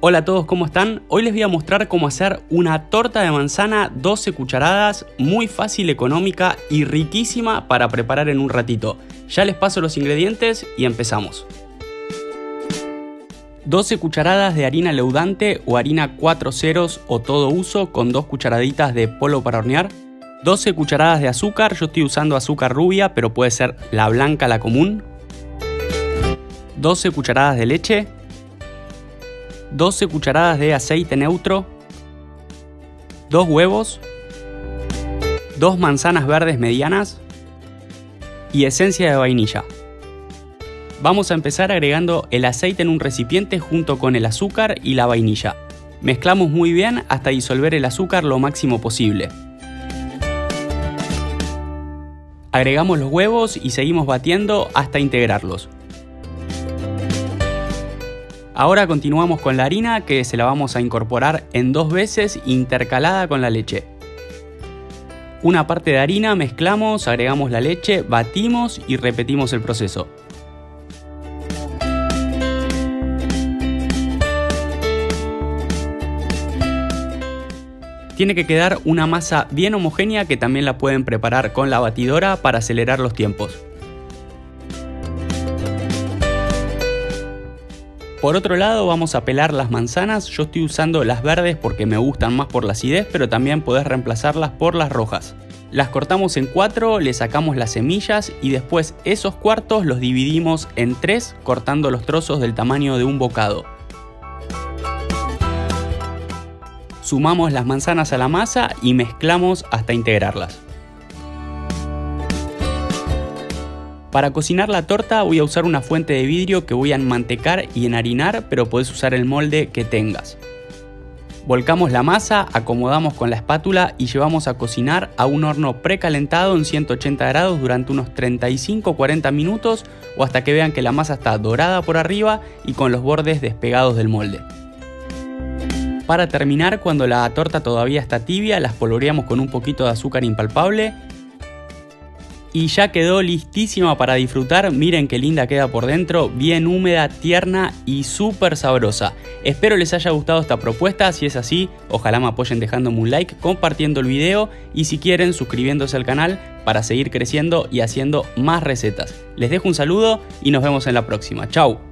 Hola a todos, ¿cómo están? Hoy les voy a mostrar cómo hacer una torta de manzana 12 cucharadas, muy fácil, económica y riquísima para preparar en un ratito. Ya les paso los ingredientes y empezamos. 12 cucharadas de harina leudante o harina 4 ceros o todo uso con 2 cucharaditas de polvo para hornear. 12 cucharadas de azúcar, yo estoy usando azúcar rubia, pero puede ser la blanca, la común. 12 cucharadas de leche. 12 cucharadas de aceite neutro, 2 huevos, 2 manzanas verdes medianas y esencia de vainilla. Vamos a empezar agregando el aceite en un recipiente junto con el azúcar y la vainilla. Mezclamos muy bien hasta disolver el azúcar lo máximo posible. Agregamos los huevos y seguimos batiendo hasta integrarlos. Ahora continuamos con la harina, que se la vamos a incorporar en 2 veces intercalada con la leche. Una parte de harina mezclamos, agregamos la leche, batimos y repetimos el proceso. Tiene que quedar una masa bien homogénea que también la pueden preparar con la batidora para acelerar los tiempos. Por otro lado vamos a pelar las manzanas, yo estoy usando las verdes porque me gustan más por la acidez, pero también podés reemplazarlas por las rojas. Las cortamos en 4, le sacamos las semillas y después esos cuartos los dividimos en 3 cortando los trozos del tamaño de un bocado. Sumamos las manzanas a la masa y mezclamos hasta integrarlas. Para cocinar la torta voy a usar una fuente de vidrio que voy a enmantecar y enharinar, pero podés usar el molde que tengas. Volcamos la masa, acomodamos con la espátula y llevamos a cocinar a un horno precalentado en 180 grados durante unos 35-40 minutos o hasta que vean que la masa está dorada por arriba y con los bordes despegados del molde. Para terminar, cuando la torta todavía está tibia, la espolvoreamos con un poquito de azúcar impalpable. Y ya quedó listísima para disfrutar. Miren qué linda queda por dentro, bien húmeda, tierna y súper sabrosa. Espero les haya gustado esta propuesta, si es así, ojalá me apoyen dejándome un like, compartiendo el video y si quieren suscribiéndose al canal para seguir creciendo y haciendo más recetas. Les dejo un saludo y nos vemos en la próxima. Chau.